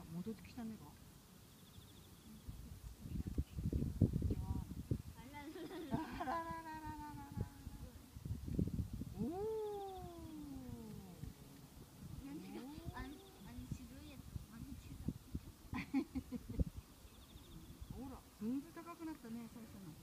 戻ってきたねが。あららららららら。おお。ほら、全然高くなったね、最初の。